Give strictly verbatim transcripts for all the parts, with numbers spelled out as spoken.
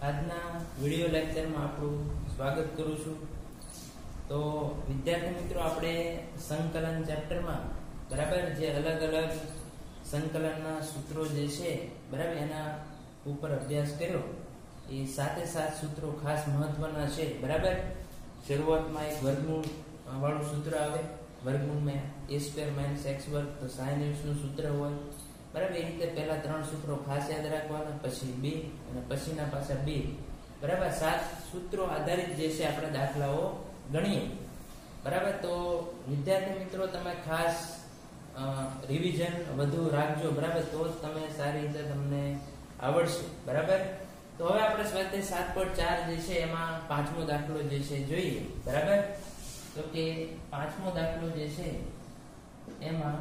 આજના વિડિયો લેક્ચરમાં આપણું સ્વાગત કરું છું। તો વિદ્યાર્થી મિત્રો, આપણે સંકલન ચેપ્ટરમાં બરાબર જે અલગ અલગ સંકલનના સૂત્રો જે છે બરાબર એના ઉપર અભ્યાસ કર્યો। એ સાથે સાત સૂત્રો ખાસ મહત્વના છે બરાબર। શરૂઆતમાં એક વર્ગમૂળ વાળું સૂત્ર આવે, વર્ગમૂળમાં a સ્ક્વેર માઇનસ x વર્ગ, તો sin x નું સૂત્ર હોય બરાબર। એ રીતે પહેલા ત્રણ સૂત્રો ખાસ યાદ રાખવાના, પછી બે અને પછીના પાછા બે બરાબર। સાત સૂત્રો આધારિત જે છે આપણે દાખલાઓ ગણીએ બરાબર। તો વિદ્યાર્થી મિત્રો, તમે ખાસ રિવિઝન વધુ રાખજો બરાબર, તો જ તમે સારી રીતે તમને આવડશે બરાબર। તો હવે આપણે સ્વાધ્યાય સાત પોઈન્ટ ચાર જે છે એમાં પાંચમો દાખલો જે છે જોઈએ બરાબર। તો કે પાંચમો દાખલો જે છે એમાં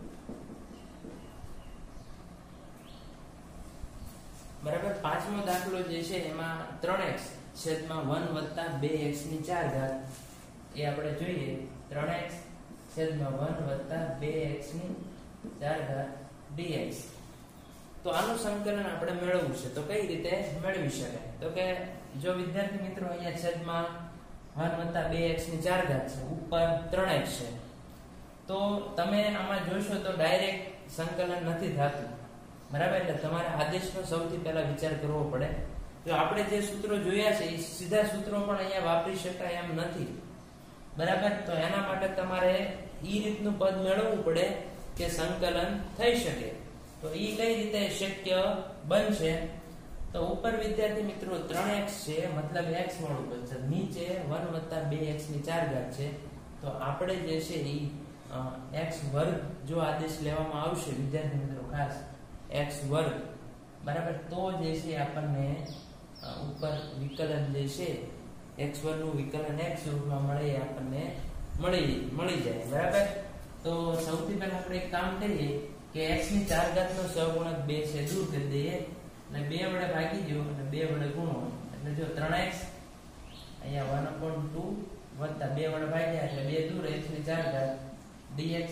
બરાબર પાંચમો દાખલો જે છે એમાં ત્રણ એક્સ છેદમાં વન વત્તા બે એક્સ ની ચાર ઘાત એ આપણે જોઈએ। ત્રણ એક્સ છેદમાં વન વત્તા બે એક્સ ની ચાર ઘાત dx। તો આનું સંકલન આપણે મેળવવું છે। તો કઈ રીતે મેળવી શકાય? તો કે જો વિદ્યાર્થી મિત્રો અહીંયા છેદમાં વન વત્તા બે એક્સ ની ચાર ઘાત છે, ઉપર ત્રણ એક્સ છે, તો તમે આમાં જોશો તો ડાયરેક્ટ સંકલન નથી થતું બરાબર। એટલે તમારે આદેશનો સૌથી પહેલા વિચાર કરવો પડે। જો આપણે જે સૂત્રો જોયા છે એ સીધા સૂત્રો પણ અહીંયા વાપરી શકાય એમ નથી બરાબર। તો એના માટે તમારે ઈ રીતનું પદ મેળવવું પડે કે સંકલન થઈ શકે। તો ઈ કઈ રીતે શક્ય બનશે? તો ઉપર વિદ્યાર્થી મિત્રો ત્રણ એક્સ છે, મતલબ x વાળું પદ છે, નીચે વન વત્તા બે એક્સ ની ચાર ઘાત છે। તો આપણે જે છે ઈ x વર્ગ જો આદેશ લેવામાં આવશે વિદ્યાર્થી મિત્રો ખાસ x વર્ગ બરાબર, તો જે છે આપણને ઉપર વિકલન જે છે x વર્ગ નું વિકલન x રૂપમાં મળે આપણને મળી મળી જાય બરાબર। તો સૌથી પહેલા આપણે એક કામ કરીએ કે x ની ચાર ઘાત નો સહગુણક બે છે દૂર કરી દઈએ અને બે વડે ભાગી દો અને બે વડે ગુણો, એટલે જો ત્રણ એક્સ અહીંયા વન અપોન ટુ વત્તા બે વડે ભાગ્યા એટલે બે દૂર x ની ચાર ઘાત dx।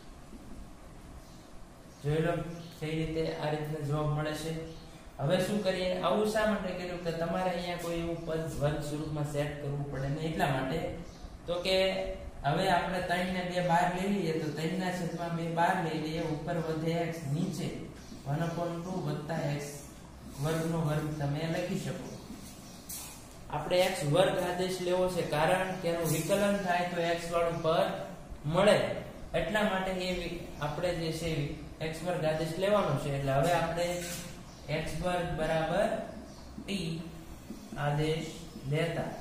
જોઈ લો કઈ રીતે આ રીતના જવાબ મળે છે। હવે શું કરીએ? આવું શા માટે કર્યું કે તમારે અહીંયા કોઈ એવું પદ વર્ગ સ્વરૂપમાં સેટ કરવું પડે ને એટલા માટે। તો કે હવે આપણે ત્રણ ને બે બહાર લઈ લઈએ તો ત્રણ ના છેદમાં બે બહાર લઈ લઈએ, ઉપર વધે x, નીચે વન અપોન ટુ વત્તા x વર્ગનો વર્ગ તમે લખી શકો। આપણે x વર્ગ આદેશ લેવો છે કારણ કે એનું વિકલન થાય તો x વાળું પદ મળે, એટલા માટે એ આપણે જે છે x વર્ગ આદેશ લેવાનો છે। એટલે હવે આપણે x વર્ગ બરાબર t આદેશ લેતા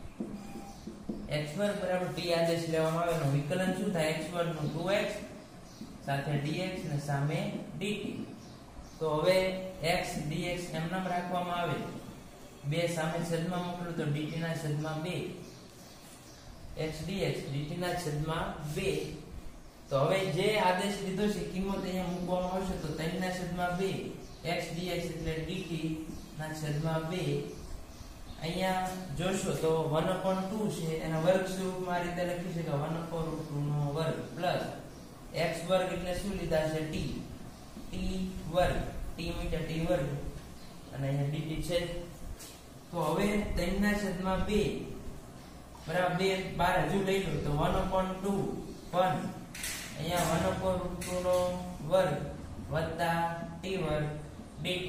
x વર્ગ બરાબર t આદેશ લેવામાં આવે એનું વિકલન શું થાય? x વર્ગ નું ટુ એક્સ સાથે dx ને સામે dt। તો હવે x dx એમ નામ રાખવામાં આવે, બે સામે છેદમાં મોકલું તો dt ના છેદમાં બે, x dx dt ના છેદમાં બે। તો હવે જે આદેશ લીધો છે કિંમત અહીંયા મૂકવામાં આવશે તો ત્રણ ના છેદમાં બે x dx એટલે dt ના છેદમાં બે। અહીંયા જોશો તો વન અપોન ટુ છે એના વર્ગ સ્વરૂપમાં આ રીતે લખી શકાય, વન અપોન ટુ નો વર્ગ પ્લસ x વર્ગ એટલે શું લીધા છે? t t વર્ગ, t મીટર t વર્ગ અને અહીંયા dt છે। તો હવે ત્રણ ના છેદમાં બે બરાબર બે બાર હજુ લઈ લો તો વન અપોન ટુ વન, અહીંયા વન અપોન ટુ નો વર્ગ વત્તા t વર્ગ dt।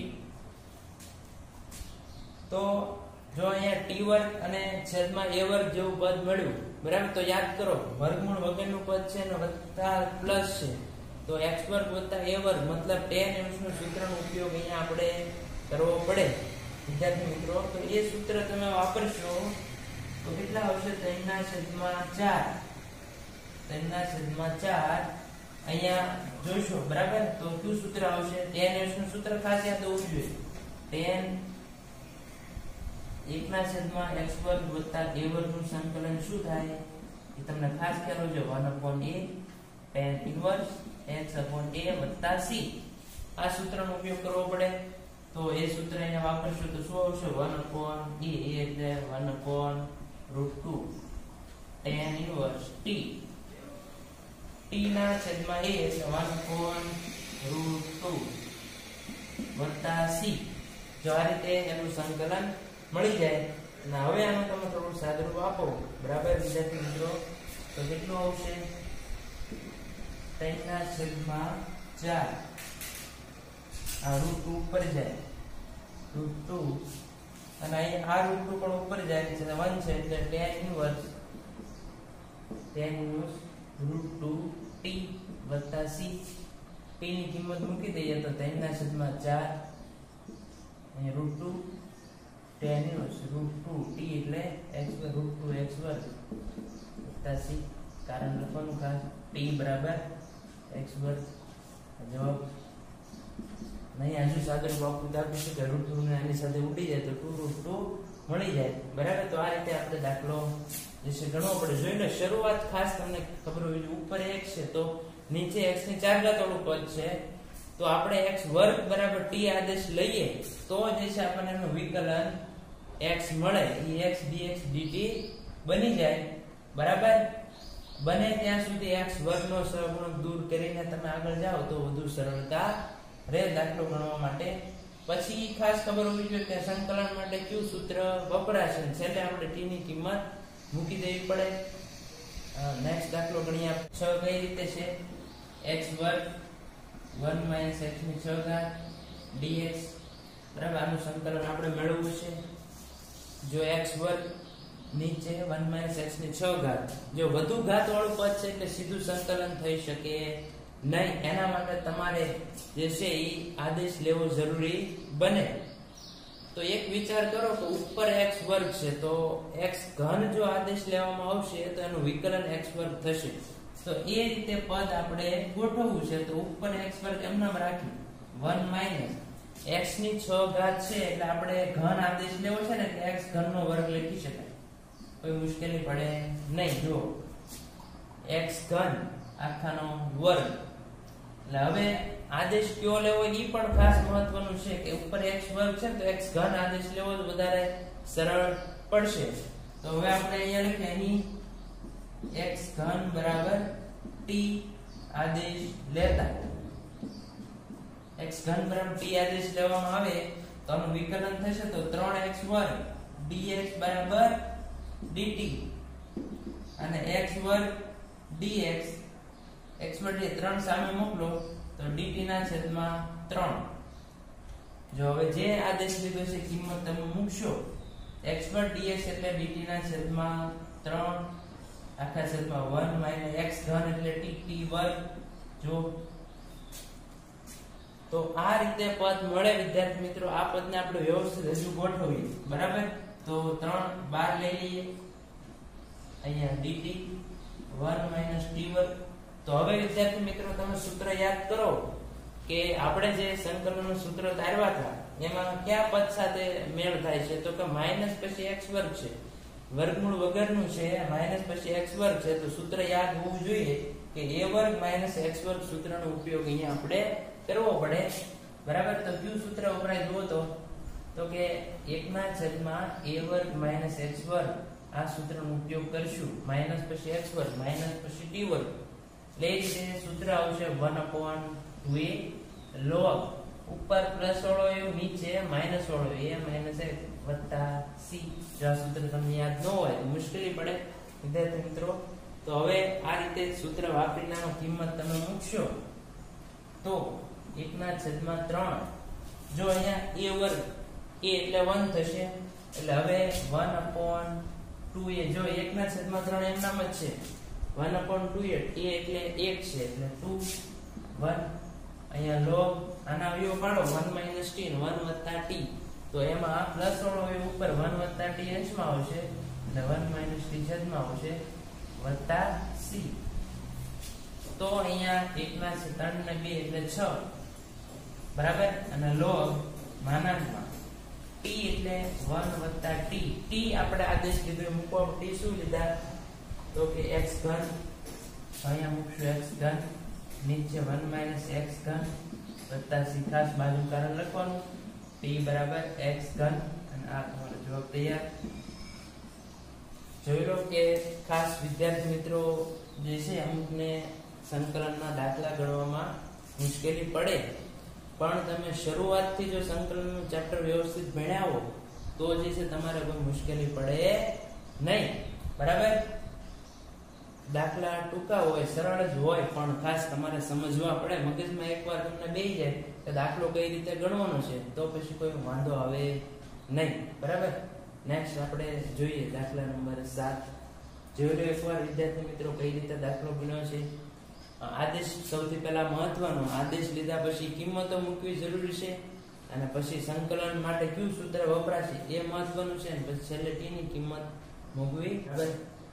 તો જો અહીંયા t વર્ગ અને છેદમાં a વર્ગ જેવું પદ મળ્યું બરાબર, તો યાદ કરો વર્ગમૂળ વગરનું પદ છે ને વત્તા પ્લસ છે, તો x વર્ગ વત્તા a વર્ગ મતલબ tan x નું સૂત્રનો ઉપયોગ અહીંયા આપણે કરવો પડે વિદ્યાર્થી મિત્રો। તો એ સૂત્ર તમે વાપરશો તો કેટલા આવશે? ત્રણ ના છેદમાં ચાર, ત્રણ ના છેદમાં ચાર અહીંયા જોશો બરાબર, તો શું સૂત્ર આવશે? tan x નું સૂત્ર ખાસ યાદ હોવું જોઈએ, tan એક ના છેદમાં x વર્ગ વત્તા a વર્ગ નું સંકલન શું થાય એ તમને ખાસ ખ્યાલ હોજો, one upon a tan inverse x upon a વત્તા c। આ સૂત્રનો ઉપયોગ કરવો પડે તો એ સૂત્ર અહીંયા વાપરશો તો શું આવશે? વન અપોન a એટલે one upon root two tan inverse t, t ના છેદમાં a એટલે વન અપોન રૂટ ટુ વત્તા c। જો આ રીતે એનું સંકલન મળી જાય. અને હવે આનું તમે થોડું સાદુરૂપ આપો, બરાબર વિદ્યાર્થી મિત્રો, તો કેટલું આવશે? ત્રણ ના છેદમાં ચાર. આ રૂટ ટુ ઉપર જાય, રૂટ ટુ, અને અહીં આ રૂટ ટુ પણ ઉપર જાય છે, વન છે એટલે tan inverse tan inverse root two T વત્તા સી. ટી ની કિંમત મૂકી દઈએ તો ત્રણ ના છેદમાં ચાર, અહીં root two tan inverse root two T એટલે x રૂટ ટુ x વર્ગ વત્તા સી. કારણ લખવાનું ખાસ ટી બરાબર x વર્ગ. જવાબ નહીં હજુ સાદર બાપુ દાખલું કે રૂટ ટુ ને આની સાથે ઉડી જાય તો ટુ રૂટ ટુ મળી જાય, બરાબર. તો આ રીતે આપણે દાખલો જે છે ગણવો પડે. જોઈ લો શરૂઆત ખાસ તમને ખબર હોવી જોઈએ, ઉપર x છે તો નીચે x ની ચાર ઘાત વાળું પદ છે, તો આપણે x વર્ગ બરાબર t આદેશ લઈએ તો જે છે આપણને એનું વિકલન x મળે, એ x dx dt બની જાય, બરાબર. બને ત્યાં સુધી x વર્ગ નો સહગુણક દૂર કરીને તમે આગળ જાઓ તો વધુ સરળતા રહે દાખલો ગણવા માટે. પછી ખાસ ખબર હોવી જોઈએ કે સંકલન માટે કયું સૂત્ર વપરાશે, છેલ્લે આપણે t ની કિંમત મૂકી દેવી પડે. નેક્સ્ટ દાખલો ગણીએ. છ કઈ રીતે છે? x વર્ગ વન માઈનસ x ની છ ઘાત dx, બરાબર. આનું સંકલન આપણે મેળવવું છે. જો x વર્ગ નીચે વન માઈનસ x ની છ ઘાત, જો વધુ ઘાત વાળું પદ છે એટલે સીધું સંકલન થઈ શકે નહીં. એના માટે તમારે જે છે એ આદેશ લેવો જરૂરી બને. તો એક વિચાર કરો કે ઉપર x વર્ગ છે તો x ઘન જો આદેશ લેવામાં આવશે તો એનું વિકલન x વર્ગ થશે. તો એ રીતે પદ આપણે ગોઠવવું છે. તો ઉપર x વર્ગ એમ નામ રાખી વન માઈનસ x ની છ ઘાત છે એટલે આપણે ઘન આદેશ લેવો છે ને એટલે x ઘન નો વર્ગ લખી શકાય, કોઈ મુશ્કેલી પડે નહીં. જો x ઘન આખાનો વર્ગ, એટલે હવે આદેશ કયો લેવો એ પણ ખાસ મહત્વનું છે કે ઉપર x વર્ગ છે તો x ઘન આદેશ લેવો તો વધારે સરળ પડશે. તો હવે આપણે અહીંયા લખીએ અહીં x ઘન બરાબર t આદેશ લેતા, x ઘન બરાબર t આદેશ લેવામાં આવે તો આનું વિકલન થશે તો ત્રણ x વર્ગ dx બરાબર dt, અને x વર્ગ dx, x વર્ગ ત્રણ સામે મોકલો તો dt ના છેદમાં ત્રણ. જો હવે જે આદેશ લીધો છે કિંમત તમે મૂકશો, x વર્ગ dx એટલે dt ના છેદમાં ત્રણ આખા છેદમાં વન માઈનસ x ઘન એટલે t t વર્ગ. જો તો આ રીતે પદ મળે વિદ્યાર્થી મિત્રો. આ પદને આપણે વ્યવસ્થિત હજુ ગોઠવીએ, બરાબર. તો ત્રણ બાર લઈ લઈએ, અહીંયા dt વન માઈનસ t વર્ગ. તો હવે વિદ્યાર્થી મિત્રો તમે સૂત્ર યાદ કરો કે આપણે જે સંકલનનું સૂત્ર તારવા હતા એમાં કયા પદ સાથે મેળ થાય છે? તો કે માઈનસ પછી x વર્ગ છે, વર્ગમૂળ વગરનું છે, માઈનસ પછી x વર્ગ છે. તો સૂત્ર યાદ હોવું જોઈએ કે a વર્ગ માઈનસ x વર્ગ સૂત્રનો ઉપયોગ અહીંયા આપણે કરવો પડે, બરાબર. તો કયું સૂત્ર વપરાય જુઓ તો તો કે એક ના છેદમાં a વર્ગ માઈનસ x વર્ગ, આ સૂત્રનો ઉપયોગ કરશું. માઈનસ પછી x વર્ગ માઈનસ પછી t વર્ગ, એટલે એ રીતે સૂત્ર આવશે one upon two a log ઉપર પ્લસ વાળો એવું નીચે માઈનસ વાળો a માઈનસ x વત્તા c. જો આ સૂત્ર તમને યાદ ન હોય તો મુશ્કેલી પડે વિદ્યાર્થી મિત્રો. તો હવે આ રીતે સૂત્ર વાપરીને આનો કિંમત તમે મૂકશો તો એક ના છેદમાં ત્રણ, જો અહીંયા a વર્ગ a એટલે વન થશે, એટલે હવે વન અપોન ટુ a, જો એક ના છેદમાં ત્રણ એમ નામ જ છે, one upon two a, a એટલે એક છે એટલે ટુ વન. અહીંયા log આના અવયવ પાડો વન માઈનસ t ને વન વત્તા t, તો એમાં આ પ્લસ વાળો અવયવ ઉપર વન વત્તા t અંશમાં આવશે એટલે વન માઈનસ t છેદમાં આવશે વત્તા c. તો અહીંયા એક ના ત્રણ ને બે એટલે છ, બરાબર. અને log માનાંકમાં t એટલે વન વત્તા t, t આપણે આદેશ લીધો મૂકવા t શું લીધા તો કે x ઘન, અહીંયા મૂકશું x ઘન, નીચે વન માઈનસ x ઘન વત્તા c, ખાસ બાજુ કારણ લખવાનું t બરાબર x ઘન, અને આ તમારો જવાબ તૈયાર. જોઈ લો કે ખાસ વિદ્યાર્થી મિત્રો જે છે અમુકને સંકલનના દાખલા ગણવામાં મુશ્કેલી પડે, પણ તમે શરૂઆતથી જો સંકલનનું ચેપ્ટર વ્યવસ્થિત ભણ્યા હો તો જે છે તમારે કોઈ મુશ્કેલી પડે નહીં. બરાબર. દાખલા ટૂંકા હોય, સરળ જ હોય, પણ ખાસ તમારે સમજવા પડે. મગજમાં એકવાર તમને બેસી જાય કે દાખલો કઈ રીતે ગણવાનો છે તો પછી કોઈ વાંધો આવે નહીં. બરાબર. નેક્સ્ટ આપણે જોઈએ દાખલા નંબર સાત. જોઈ લો એકવાર વિદ્યાર્થી મિત્રો કઈ રીતે દાખલો ગણ્યો છે. આદેશ સૌથી પહેલા મહત્વનો, આદેશ લીધા પછી કિંમતો મૂકવી જરૂરી છે અને પછી સંકલન માટે કયું સૂત્ર વપરાશે એ મહત્વનું છે અને પછી છેલ્લે ટી ની કિંમત મૂકવી. હવે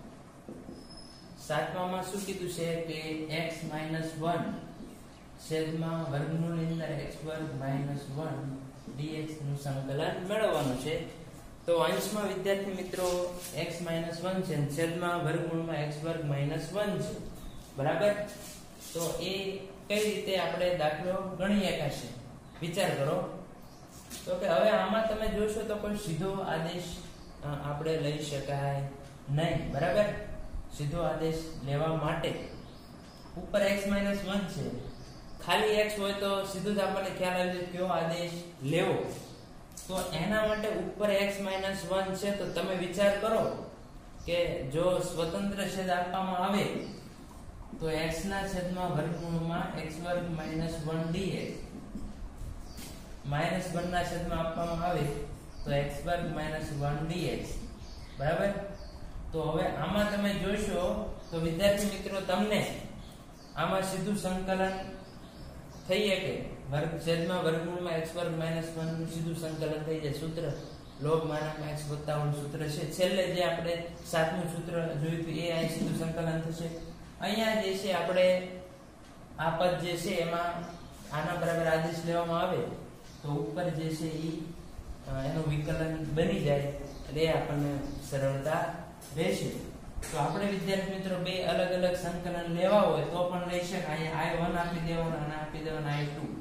સાતમામાં શું કીધું છે કે x minus વન છેદમાં વર્ગમૂળની અંદર x વર્ગ minus વન dx નું સંકલન મેળવવાનું છે. તો અંશમાં વિદ્યાર્થી મિત્રો x minus વન છે અને છેદમાં વર્ગમૂળમાં x વર્ગ minus વન છે. બરાબર. તો એ કઈ રીતે આપણે દાખલો ગણી શકાશે વિચાર કરો. તો કે હવે આમાં તમે જોશો તો કોઈ સીધો આદેશ આપણે લઈ શકાય નહીં. બરાબર. સીધો આદેશ લેવા માટે ઉપર x minus વન છે, ખાલી x હોય તો સીધું જ આપણને ખ્યાલ આવી જાય કયો આદેશ લેવો. તો એના માટે ઉપર x minus વન છે તો તમે વિચાર કરો કે જો સ્વતંત્ર છેદ આપવામાં આવે તો x ના છેદમાં વર્ગમૂળમાં x વર્ગ minus one dx minus one ના છેદમાં આપવામાં આવે તો x વર્ગ minus વન dx. બરાબર. તો હવે આમાં તમે જોશો તો વિદ્યાર્થી મિત્રો તમને આમાં સીધું સંકલન થઈ શકે. વર્ગ છેદમાં વર્ગમૂળમાં x વર્ગ minus વન નું સીધું સંકલન થઈ જાય. સૂત્ર log માનામાં x વત્તા વન સૂત્ર છે. છેલ્લે જે આપણે સાતમું સૂત્ર જોયું હતું એ અહીં સીધું સંકલન થશે. અહીંયા જે છે આપણે આ પદ જે છે એમાં આના બરાબર આદેશ લેવામાં આવે તો ઉપર જે છે એ એનું વિકલન બની જાય એટલે આપણને સરળતા રહેશે. તો આપણે વિદ્યાર્થી મિત્રો બે અલગ અલગ સંકલન લેવા હોય તો પણ લઈ શકાય. અહીંયા આઈ વન આપી દેવાનું અને આપી દેવાનું આઈ ટુ.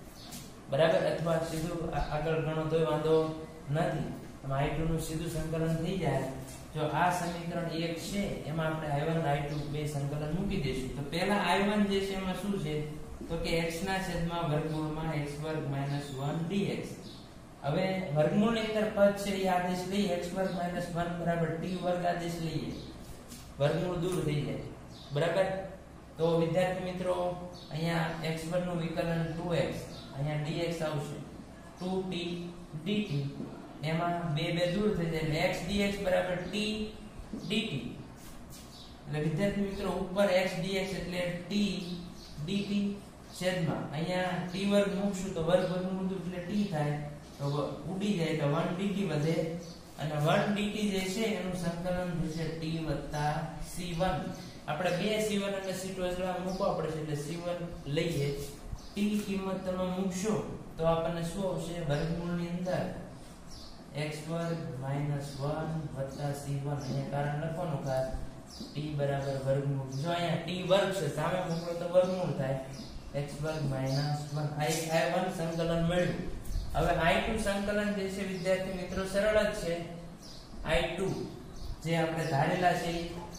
બરાબર. અથવા સીધું આગળ ગણો તોય વાંધો નથી. આઈ ટુ નું સીધું સંકલન થઈ જાય. જો આ સમીકરણ એક છે એમાં આપણે આઈ વન આઈ ટુ બે સંકલન મૂકી દઈશું. તો પહેલા આઈ વન જે છે એમાં શું છે તો કે x ના છેદમાં વર્ગમૂળમાં x વર્ગ minus વન dx. હવે વર્ગમૂળની અંદર પદ છે એ આદેશ લઈએ x વર્ગ minus વન બરાબર t વર્ગ આદેશ લઈએ. વર્ગમૂળ દૂર થઈ જાય. બરાબર. તો વિદ્યાર્થી મિત્રો અહીંયા x વર્ગ નું વિકલન ટુ એક્સ, અહીંયા dx આવશે ટુ ટી dt. એમાં બે બે દૂર થઈ જાય એટલે x dx બરાબર t dt. એટલે વિદ્યાર્થી મિત્રો ઉપર x dx એટલે t dt છેદમાં અહીંયા t વર્ગ મૂકશું તો વર્ગ વર્ગમૂળ એટલે t થાય તો ઉડી જાય એટલે વન dt વધે અને વન dt જે છે એનું સંકલન થશે t સી વન. આપણે બે સી વન અને સી ટુ અજળા મૂકવા પડશે એટલે સી વન લઈએ. t કિંમત તમે મૂકશો તો આપણને શું આવશે વર્ગમૂળની અંદર x વર્ગ minus વન વત્તા સી વન. અહીંયા કારણ લખવાનું ખાસ t બરાબર વર્ગમૂળ. જો અહીંયા t વર્ગ છે સામે મૂકો તો વર્ગમૂળ થાય x વર્ગ minus વન. આઈ વન સંકલન મળ્યું. હવે આઈ ટુ સંકલન જે છે વિદ્યાર્થી મિત્રો સરળ જ છે. આઈ ટુ જે આપણે ધારેલા છે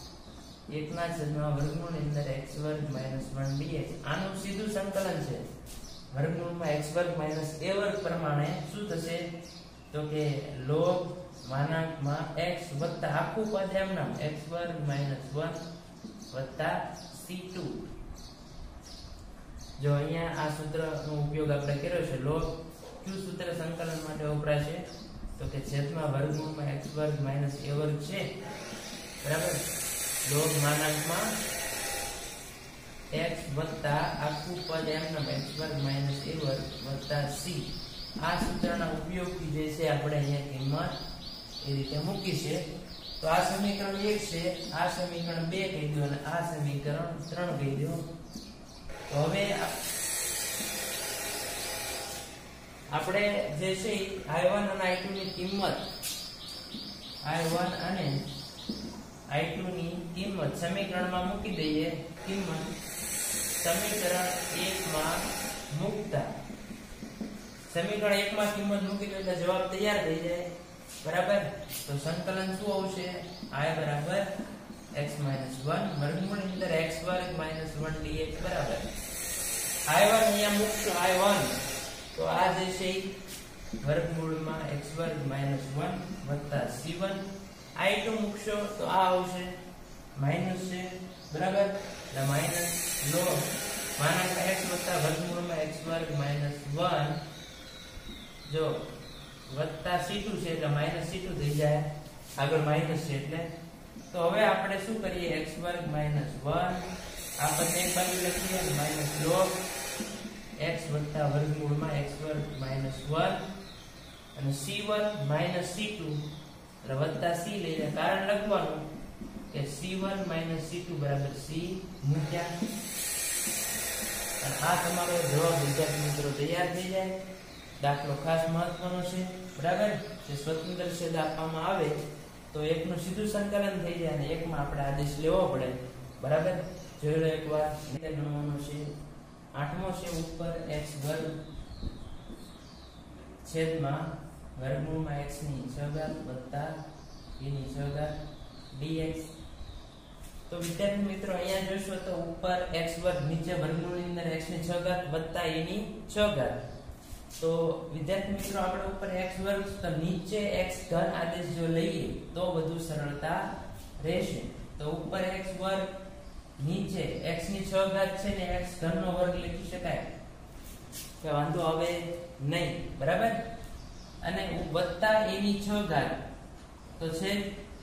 એક ના છેદમાં વર્ગમૂળની અંદર x વર્ગ minus વન dx. આનું સીધું સંકલન છે વર્ગમૂળમાં x વર્ગ minus a વર્ગ પ્રમાણે શું થશે તો કે log માનાંકમાં x વત્તા આખું પદ એમ નામ x વર્ગ minus વન વત્તા સી ટુ. જો અહીંયા આ સૂત્રનો ઉપયોગ આપણે કર્યો છે. log કયું સૂત્ર સંકલન માટે વપરાશે તો કે છેદમાં વર્ગમૂળમાં x વર્ગ minus a વર્ગ છે. બરાબર. log માનાંકમાં x વત્તા આખું પદ એમ નામ x વર્ગ minus a વર્ગ વત્તા c. આ સૂત્રના ઉપયોગથી જે છે આપણે અહીંયા કિંમત એ રીતે મૂકી છે. તો આ સમીકરણ એક છે, આ સમીકરણ બે કહી દો અને આ સમીકરણ ત્રણ કહી દો. તો હવે આપણે જે છે આઈ વન અને આઈ ટુ ની કિંમત આઈ વન અને આઈ ટુ ની કિંમત સમીકરણમાં મૂકી દઈએ. કિંમત સમીકરણ એક માં મૂકતા સમીકરણ એક માં કિંમત મૂકી દો એટલે જવાબ તૈયાર થઈ જાય. બરાબર. તો સંકલન શું આવશે i બરાબર x minus વન વર્ગમૂળ અંદર x વર્ગ minus વન dx બરાબર. આઈ વન અહીંયા મૂકશો આઈ વન તો આ જે છે વર્ગમૂળમાં x વર્ગ માઈનસ વન વત્તા સી વન આ ટુ મૂકશો તો આ આવશે માઈનસ છે બરાબર એટલે માઈનસ log માઈનસ x વત્તા વર્ગમૂળમાં x વર્ગ માઈનસ વન જો વત્તા સી ટુ છે એટલે માઈનસ સી ટુ થઈ જાય આગળ માઈનસ છે એટલે તો હવે આપણે શું કરીએ x વર્ગ માઈનસ વન આ પદ એક બાજુ લખીએ માઈનસ log x વત્તા વર્ગમૂળમાં x વર્ગ માઈનસ વન અને C one minus C two એટલે વત્તા c લઈને કારણ લખવાનું કે C one minus C two બરાબર c મૂક્યા અને આ તમારો જવાબ વિદ્યાર્થી મિત્રો તૈયાર થઈ જાય દાખલો ખાસ મહત્વનો છે બરાબર જે સ્વતંત્ર છેદ આપવામાં આવે તો એકનું સીધું સંકલન થઈ જાય અને એકમાં આપણે આદેશ લેવો પડે બરાબર જોઈ લો એકવાર ગણવાનો છે આઠમો છે ઉપર x વર્ગ છેદમાં વર્ગમૂળમાં x ની છ ઘાત વત્તા e ની છ ઘાત dx તો વિદ્યાર્થી મિત્રો અહીંયા જોશો તો ઉપર x વર્ગ નીચે વર્ગમૂળની અંદર x ની છ ઘાત વત્તા e ની છ ઘાત તો વિદ્યાર્થી મિત્રો આપણે ઉપર x વર્ગ તો નીચે x ઘન આદેશ જો લઈએ તો વધુ સરળતા રહેશે તો ઉપર x વર્ગ નીચે x ની છ ઘાત છે ને x ઘન નો વર્ગ લખી શકાય કે વાંધો આવે નહીં બરાબર અને વત્તા a ની છ ઘાત તો છે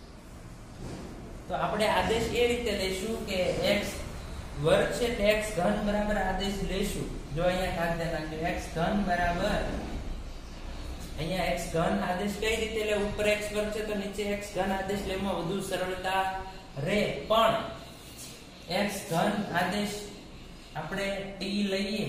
તો આપણે આદેશ એ રીતે લઈશું કે x વર્ગ છે તે x ઘન બરાબર આદેશ લઈશું જો અહીંયા કાઢી નાખ્યો x ઘન બરાબર અહીંયા x ઘન આદેશ કઈ રીતે લે ઉપર x વર્ગ છે તો નીચે x ઘન આદેશ લેવામાં વધુ સરળતા રહે પણ x ઘન આદેશ આપણે t લઈએ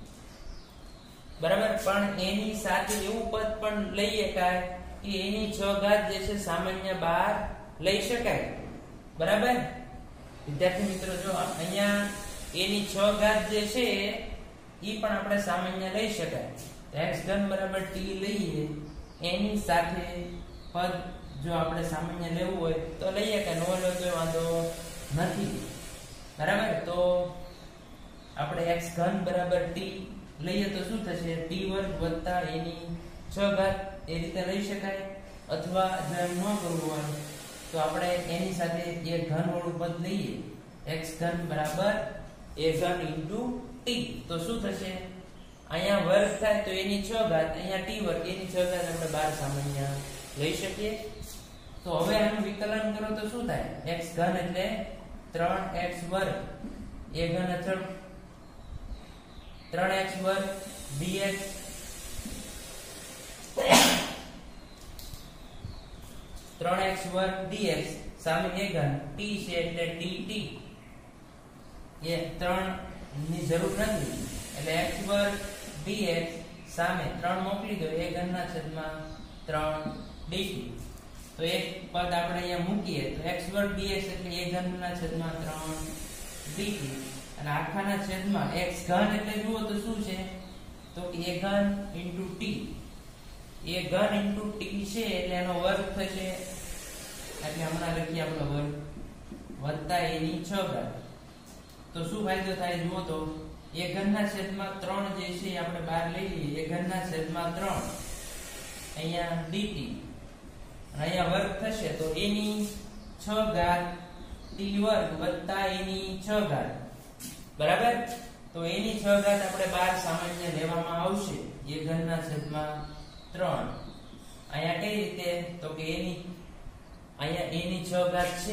બરાબર પણ એની સાથે એવું પદ પણ લઈએ કે એની છ ઘાત જે છે સામાન્ય બહાર લઈ શકાય બરાબર વિદ્યાર્થી મિત્રો જો અહીંયા એની છ ઘાત જે છે ઈ પણ આપણે સામાન્ય લઈ શકાય x ઘન બરાબર t લઈએ એની સાથે પદ જો આપણે સામાન્ય લેવું હોય તો લઈએ કે નો લો તો વાંધો નથી બરાબર તો આપણે x ઘન બરાબર t લઈએ તો શું થશે t વર્ગ વત્તા એની છ ઘાત એ રીતે લઈ શકાય અથવા જો એમ ન કરવું હોય તો આપણે એની સાથે એ ઘન વાળું પદ લઈએ x ઘન બરાબર a ઘન into t તો શું થશે અહીંયા વર્ગ થાય તો એની છ ઘાત અહીંયા t વર્ગ એની છ ઘાત આપણે બહાર સામાન્ય લઈ શકીએ તો હવે આનું વિકલન કરો તો શું થાય x ઘન એટલે ત્રણ x વર્ગ a ઘન અચળ ત્રણ x વર્ગ dx ત્રણ x વર્ગ dx સામે a ઘન t છે એટલે dt એ ત્રણ ની જરૂર નથી એટલે x વર્ગ dx સામે ત્રણ મોકલી દો a ઘન ના છેદમાં ત્રણ dt તો એક પદ આપણે અહીંયા મૂકીએ તો x વર્ગ dx એટલે a ઘન ના છેદમાં ત્રણ dt અને આખાના છેદમાં x ઘન એટલે જુઓ તો શું છે તો કે a ઘન into t a ઘન into t છે એટલે એનો વર્ગ થશે એટલે હમણાં લખીએ આપણો વર્ગ વત્તા a ની છ ઘાત તો શું ફાયદો થાય જુઓ તો a ઘન ના છેદમાં ત્રણ જે છે આપણે બહાર લઈ લઈએ a ઘન ના છેદમાં ત્રણ અહીંયા dt અને અહીંયા વર્ગ થશે તો a ની છ ઘાત t વર્ગ વત્તા a ની છ ઘાત બરાબર તો a ની છ ઘાત આપણે બહાર સામાન્ય લેવામાં આવશે a ઘન ના છેદમાં ત્રણ અહીંયા કઈ રીતે તો કે a ની અહીંયા a ની છ ઘાત છે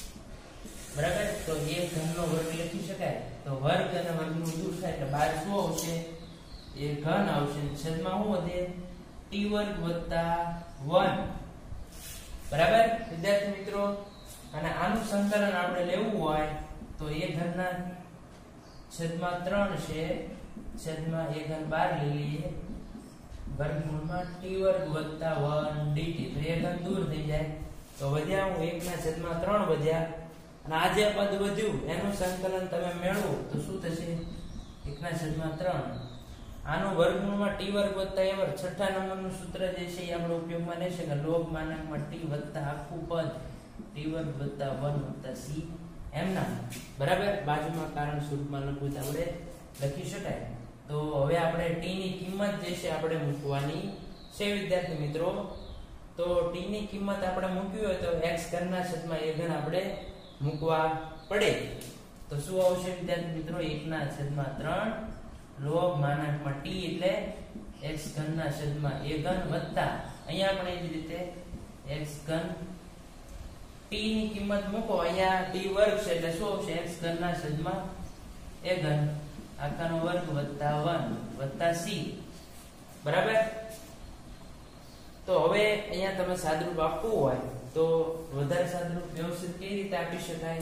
બરાબર તો a ઘન નો વર્ગ લખી શકાય તો વર્ગ અને વર્ગનું દૂર થાય એટલે બહાર શું આવશે a ઘન આવશે છેદમાં શું વધે t વર્ગ વત્તા એક બરાબર વિદ્યાર્થી મિત્રો અને આનું સંકલન આપણે લેવું હોય તો a ઘન ના છેદમાં ત્રણ છે છેદમાં a ઘન બહાર લઈ લઈએ વર્ગમૂળમાં t વર્ગ વત્તા એક dt તો a ઘન દૂર થઈ જાય તો વધ્યા હું એક ના છેદમાં ત્રણ વધ્યા અને આ જે પદ વધ્યું એનું સંકલન તમે મેળવો તો શું થશે એક ના છેદમાં ત્રણ આનું વર્ગમૂળમાં t વર્ગ વત્તા a વર્ગ છઠ્ઠા નંબરનું સૂત્ર જે છે એ આપણે ઉપયોગમાં લેશે કે log માનાંકમાં t વત્તા આખું પદ t વર્ગ વત્તા એક વત્તા c એમ ના બરાબર બાજુમાં કારણ સ્વરૂપમાં લખવું તો આપણે લખી શકાય તો હવે આપણે t ની કિંમત જે છે આપણે મૂકવાની છે વિદ્યાર્થી મિત્રો, તો t ની કિંમત આપણે મૂકવી હોય તો x ઘનના છેદમાં a ઘન આપણે મૂકવા પડે. તો શું આવશે વિદ્યાર્થી મિત્રો? એક ના છેદમાં ત્રણ log માનાંકમાં t એટલે x ઘનના છેદમાં a ઘન વત્તા અહીંયા આપણે એ જ રીતે x ઘન t ની કિંમત મૂકો, અહીંયા t વર્ગ છે એટલે શું આવશે? x ઘનના છેદમાં a ઘન આખાનો વર્ગ વત્તા એક વત્તા c. બરાબર. તો હવે અહીંયા તમે સાદરૂપ આપવું હોય તો વધારે સાદરૂપ વ્યવસ્થિત કેવી રીતે આપી શકાય?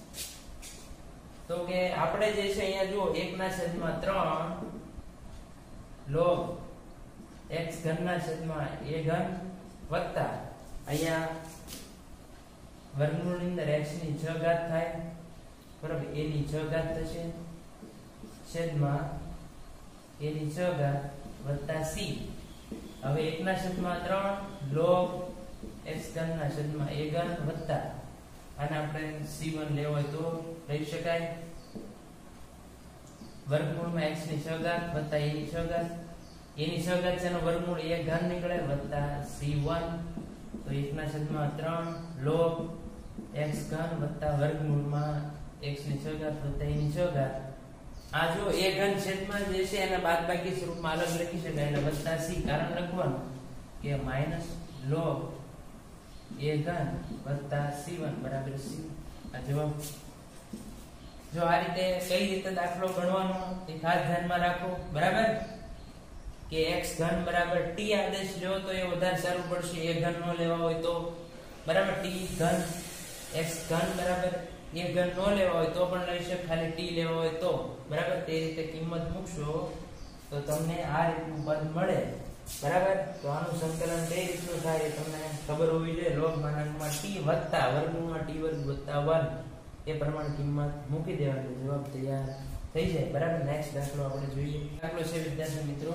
તો કે આપણે જે છે અહીંયા જુઓ એક ના છેદમાં ત્રણ log x ઘનના છેદમાં a ઘન વત્તા અહીંયા વર્ગમૂળની અંદર x ની છ ઘાત થાય, બરાબર, a ની છ ઘાત થશે છેદમાં a ની છ ઘાત વત્તા c. હવે એક ના છેદમાં ત્રણ log x ઘનના છેદમાં a ઘન વત્તા આને આપણે c વન લેવો હોય તો લઈ શકાય વર્ગમૂળમાં x ની છ ઘાત વત્તા a ની છ ઘાત, a ની છ ઘાત છે એનો વર્ગમૂળ a ઘન નીકળે વત્તા c વન. તો એક ના છેદમાં ત્રણ log x ઘન વત્તા વર્ગમૂળમાં x ની છ ઘાત વત્તા a ની છ ઘાત. આ જો a ઘન છેદમાં જે છે એના બાદબાકી સ્વરૂપમાં અલગ લખી શકાય એટલે વત્તા c. કારણ લખવાનું કે માઈનસ log a ઘન વત્તા c વન બરાબર c. આ જવાબ. જો આ રીતે કઈ રીતે દાખલો ગણવાનો એ ખાસ ધ્યાનમાં રાખો. બરાબર, કે x ઘન બરાબર t આદેશ લેવો તો એ વધારે સારું પડશે, a ઘન નો લેવા હોય તો. બરાબર, t ઘન x ઘન બરાબર a ઘન નો લેવા હોય તો પણ લઈ શકે, ખાલી t લેવા હોય તો. બરાબર, તે રીતે કિંમત મૂકશો તો તમને આ રીતનું પદ મળે. બરાબર, તો આનું સંકલન કઈ રીતનું થાય એ તમને ખબર હોવી જોઈએ. log માનાંકમાં t વત્તા વર્ગમૂળમાં t વર્ગ વત્તા એક એ પ્રમાણે કિંમત મૂકી દેવાની, જવાબ તૈયાર થઈ જાય. બરાબર, નેક્સ્ટ દાખલો આપણે જોઈએ. દાખલો છે વિદ્યાર્થી મિત્રો,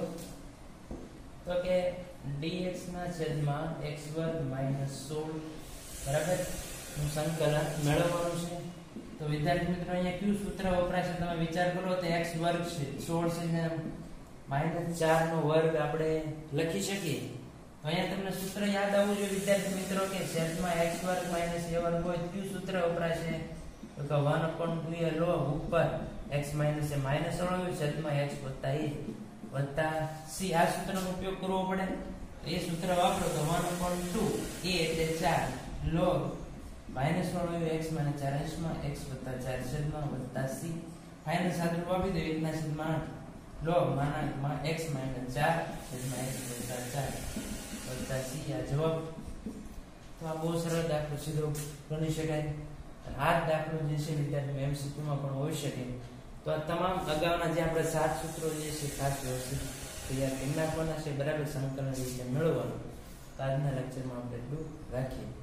તો કે dx ના છેદમાં x વર્ગ માઈનસ સોળ બરાબર નું સંકલન મેળવવાનું છે. તો વિદ્યાર્થી મિત્રો અહીંયા કયું સૂત્ર વપરાશે તમે વિચાર કરો તો x વર્ગ છે, સોળ છે ને માઈનસ ચાર નો વર્ગ આપણે લખી શકીએ. તો અહીંયા તમને સૂત્ર યાદ આવવું જોઈએ વિદ્યાર્થી મિત્રો કે છેદમાં x વર્ગ માઈનસ a વર્ગ હોય કયું સૂત્ર વપરાશે? તો કે one upon two a log ઉપર x માઈનસ a માઈનસ વાળું છેદમાં x વત્તા a વત્તા c. આ સૂત્રનો ઉપયોગ કરવો પડે. એ સૂત્ર વાપરો તો one upon two a એટલે ચાર log માઈનસ વાળું x માઈનસ ચાર માં x વત્તા ચાર છેદમાં વત્તા c. ફાઇનલ સાદુરૂપ આપી દો એક ના છેદમાં આઠ log માનાંકમાં x માઈનસ ચાર છેદમાં x વત્તા ચાર વત્તા c. આ જવાબ. તો આ બહુ સરળ દાખલો સીધો ગણી શકાય. આ દાખલો જે છે વિદ્યાર્થી એમસીક્યુ માં પણ હોઈ શકે. તો આ તમામ અગાઉના જે આપણે સાત સૂત્રો જે છે ખાસ વ્યવસ્થિત તૈયાર કરી નાખવાના છે. બરાબર, સંકલન રીતે મેળવવાનું. તો આજના લેક્ચરમાં આપણે એટલું રાખીએ.